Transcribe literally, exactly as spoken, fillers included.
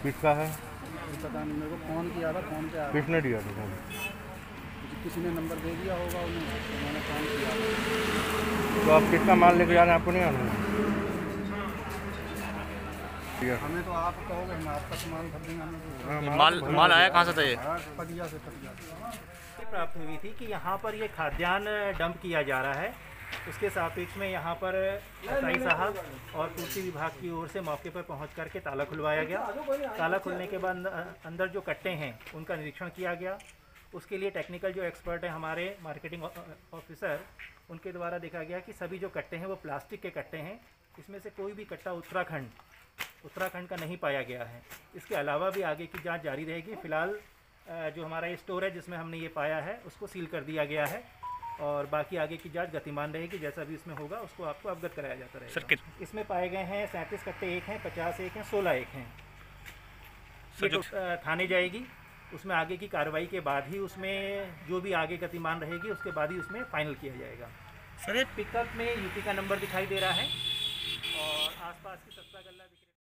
किसका है? पता नहीं, मेरे को फ़ोन किया था, फ़ोन पे आया। किसने दिया था फोन? किसी ने नंबर दे दिया होगा उन्हें, तो मैंने फ़ोन किया। तो आप किसका माल लेके जा रहे हैं, आपको नहीं आना? हमें तो आप कहोगे, हम आपका सामान भर देंगे। हमें हाँ, माल माल आया कहाँ से था ये? पटिया से पटिया से प्राप्त हुई थी कि यहाँ पर ये खाद्यान्न डंप किया जा रहा है। उसके सापेक्ष में यहाँ पर एसआई साहब और पूर्ति विभाग की ओर से मौके पर पहुँच करके ताला खुलवाया गया। ताला खुलने के बाद अंदर जो कट्टे हैं उनका निरीक्षण किया गया। उसके लिए टेक्निकल जो एक्सपर्ट है हमारे मार्केटिंग ऑफिसर, उनके द्वारा देखा गया कि सभी जो कट्टे हैं वो प्लास्टिक के कट्टे हैं। इसमें से कोई भी कट्टा उत्तराखंड उत्तराखंड का नहीं पाया गया है। इसके अलावा भी आगे की जांच जारी रहेगी। फ़िलहाल जो हमारा ये स्टोर है जिसमें हमने ये पाया है उसको सील कर दिया गया है और बाकी आगे की जांच गतिमान रहेगी। जैसा भी इसमें होगा उसको आपको अवगत कराया जाता रहेगा। सर, कित... इसमें पाए गए हैं सैंतीस कट्टे एक हैं, पचास एक हैं, सोलह एक हैं। ये तो थाने जाएगी, उसमें आगे की कार्रवाई के बाद ही उसमें जो भी आगे गतिमान रहेगी उसके बाद ही उसमें फाइनल किया जाएगा। सर, पिकअप में यूपी का नंबर दिखाई दे रहा है और आसपास की सत्रह गल्ला दिख रही है।